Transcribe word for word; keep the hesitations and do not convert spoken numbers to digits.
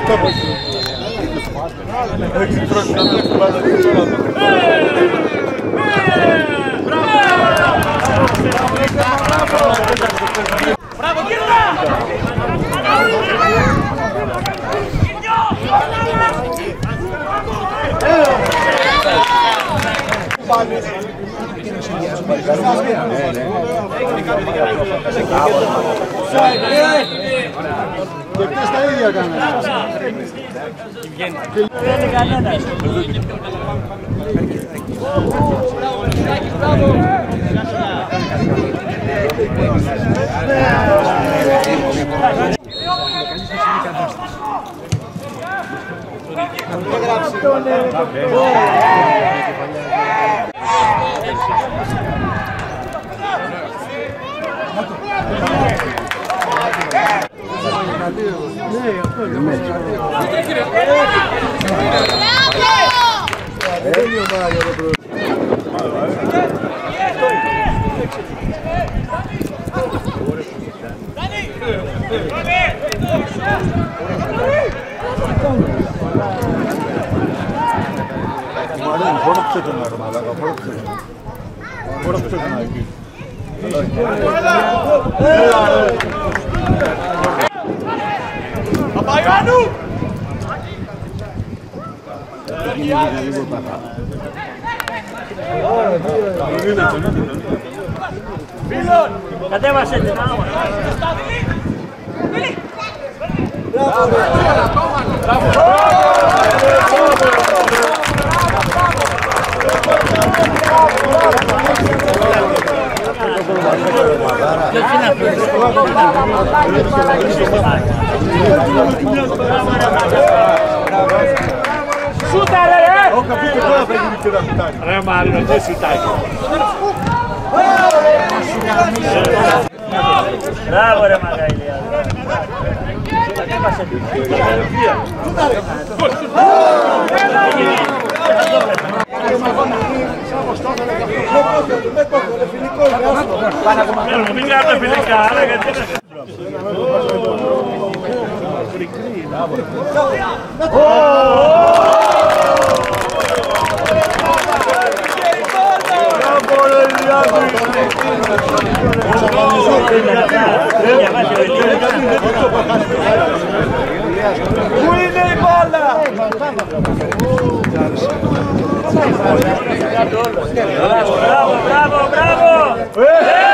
Έχεις τρώσει να τρέξει την πάντα την ώρα του. Μπράβο, κοίτα! Και αυτές τα ίδια κάνανε. Δεν κανένας. Φόρεψε τον αρμαλάκα, φόρεψε τον. Φόρεψε τον εκεί. Παπαγιάννου! Φίλον! Κατέβασε την άμα. Σούτα ρε! Ο καπίτο τώρα θα γίνει και δαχτάρι. Ρε Μάρινο, τι σουτάκι. Μπράβο ρε Μαγαηλία. Μην κάνετε φιλικά, άρα γιατί είναι. Πού είναι η μπάλα! Μπράβο, μπράβο, μπράβο!